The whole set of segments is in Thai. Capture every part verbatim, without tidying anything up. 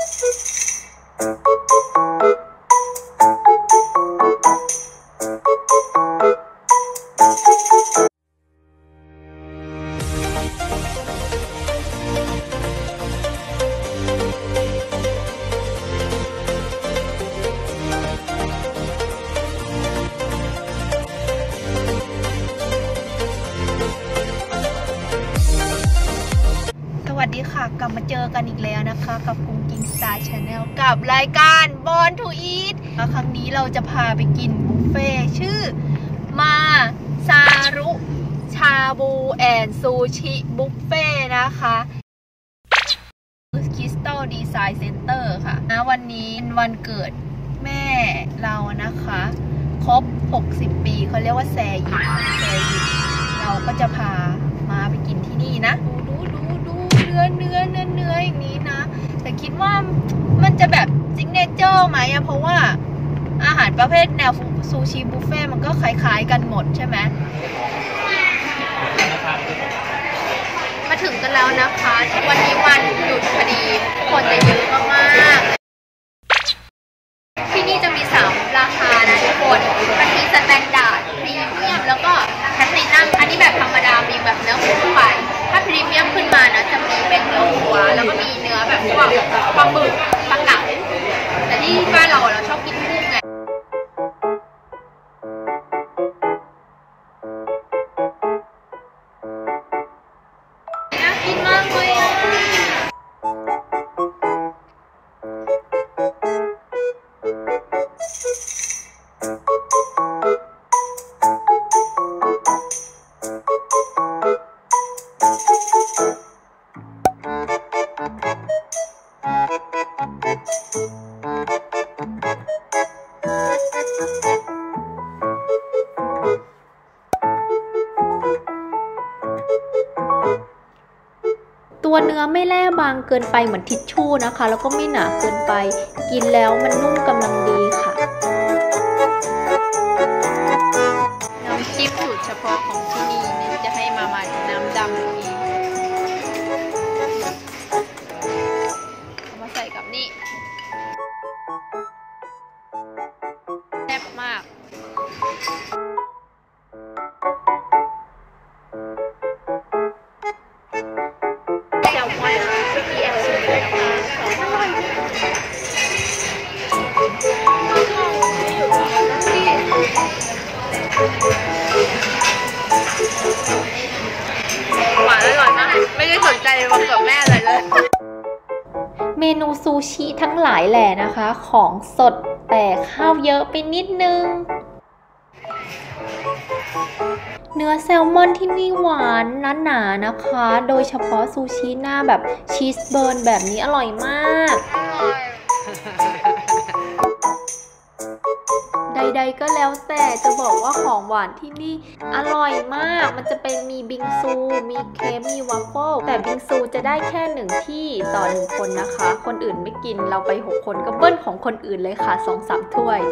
สวัสดีค่ะกลับมาเจอกันอีกแล้วนะคะกับกุ้งกิ้งสตาร์ชาแนลกับรายการ Born to Eat ครั้งนี้เราจะพาไปกินบุฟเฟ่ชื่อมาซารุชาบูแอนซูชิบุฟเฟ่นะคะคริสตัลดีไซน์เซ็นเตอร์ค่ะนะวันนี้วันเกิดแม่เรานะคะครบหกสิบปีเขาเรียกว่าแซยิแซยิเราก็จะพามาไปกินที่นี่นะดูดูดูเนื้อเนื้อเนื้อเนื้ออย่างนี้นะแต่คิดว่ามันจะแบบซิกเนเจอร์ไหมอะเพราะว่าอาหารประเภทแนวซูชิบุฟเฟ่มันก็คล้ายๆกันหมดใช่ไหมมาถึงกันแล้วนะคะวันนี้วันหยุดพอดีคนจะเยอะมากๆที่นี่จะมีสามราคานะทุกคนมันมีสแตนดาร์ดพรีเมียมแล้วก็แพลตินัมอันนี้แบบธรรมดามีแบบเนื้อหมูทั่วไปถ้าพรีเมียมขึ้นมานะจะมีเป็นเนื้อวัวแล้วก็มีเนื้อแบบพวกปลาหมึกปลาเก๋าแต่ที่บ้านเราเราชอบกินกุ้งไงน่ากินมากเลยอ่ะตัวเนื้อไม่แล่บางเกินไปเหมือนทิชชู่นะคะแล้วก็ไม่หนาเกินไปกินแล้วมันนุ่มกำลังดีค่ะน้ำจิ้มสูตรเฉพาะของที่นี่เนี่ยจะให้มามาน้ำดำแบบนี้เอามาใส่กับนี่แซ่บมากหวานอร่อยมากไม่ได้สนใจวันเกิดแม่อะไรเลยเมนูซูชิทั้งหลายแหล่นะคะของสดแต่ข้าวเยอะไปนิดนึงเนื้อแซลมอนที่นี่หวานหนาๆนะคะโดยเฉพาะซูชิหน้าแบบชีสเบิร์นแบบนี้อร่อยมากใดๆก็แล้วแต่จะบอกว่าของหวานที่นี่อร่อยมากมันจะเป็นมีบิงซูมีเค้กมีวัฟเฟิลแต่บิงซูจะได้แค่หนึ่งที่ต่อหนึ่งคนนะคะคนอื่นไม่กินเราไปหกคนก็เบิ้ลของคนอื่นเลยค่ะสองสามถ้วย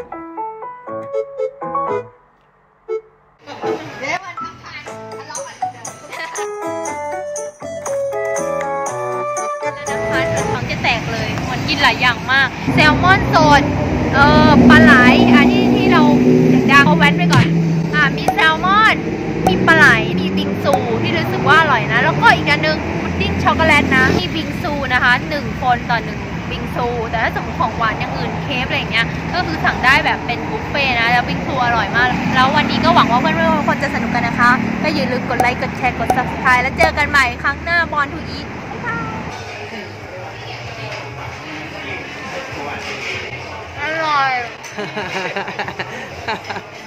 แตกเลยมันกินหลายอย่างมากแซลมอนสดเออปลาไหลอันนี้ที่เราดังๆเอาแว้นไปก่อนอ่ามีแซลมอนมีปลาไหลมีบิงซูที่รู้สึกว่าอร่อยนะแล้วก็อีกอันนึงพุดดิ้งช็อกโกแลตนะมีบิงซูนะคะหนึ่งคนต่อหนึ่งบิงซูแต่ถ้าสมมติของหวานอย่างอื่นเค้กอะไรอย่างเงี้ยก็คือสั่งได้แบบเป็นบุฟเฟ่นะแล้วบิงซูอร่อยมากแล้ววันนี้ก็หวังว่าเพื่อนๆทุกคนจะสนุกกันนะคะก็อย่าลืมกดไลค์กดแชร์กด ซับสไครบ์ แล้วเจอกันใหม่ครั้งหน้า Born to Eatอร่อย